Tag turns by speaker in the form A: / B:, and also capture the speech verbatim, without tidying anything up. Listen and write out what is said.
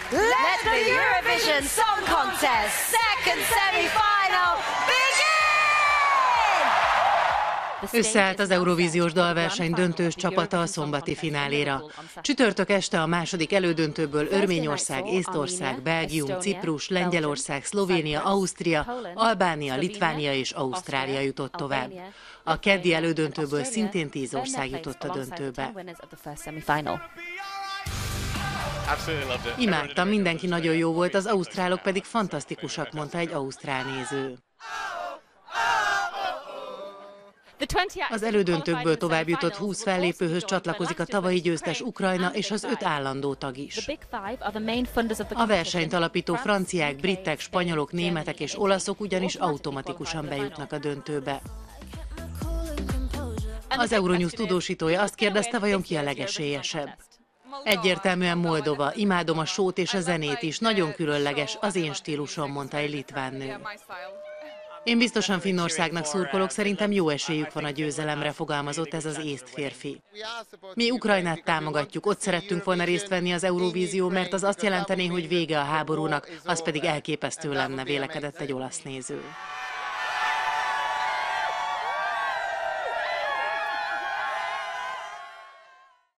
A: Let the Eurovision Song Contest second semi-final begin!
B: Összeállt az Eurovíziós dalverseny döntős csapata a szombati fináléra. Csütörtök este a második elődöntőből Örményország, Észtország, Belgium, Ciprus, Lengyelország, Szlovénia, Ausztria, Albánia, Litvánia és Ausztrália jutott tovább. A keddi elődöntőből szintén tíz ország jutott a döntőbe. Imádtam, mindenki nagyon jó volt, az ausztrálok pedig fantasztikusak, mondta egy ausztrál néző. Az elődöntőkből tovább jutott húsz fellépőhöz csatlakozik a tavalyi győztes Ukrajna és az öt állandó tag is. A versenyt alapító franciák, britek, spanyolok, németek és olaszok ugyanis automatikusan bejutnak a döntőbe. Az Euronews tudósítója azt kérdezte, vajon ki a legesélyesebb. Egyértelműen Moldova, imádom a sót és a zenét is, nagyon különleges, az én stílusom, mondta egy litván nő. Én biztosan Finnországnak szurkolok, szerintem jó esélyük van a győzelemre, fogalmazott ez az észt férfi. Mi Ukrajnát támogatjuk, ott szerettünk volna részt venni az Eurovízió, mert az azt jelentené, hogy vége a háborúnak, az pedig elképesztő lenne, vélekedett egy olasz néző.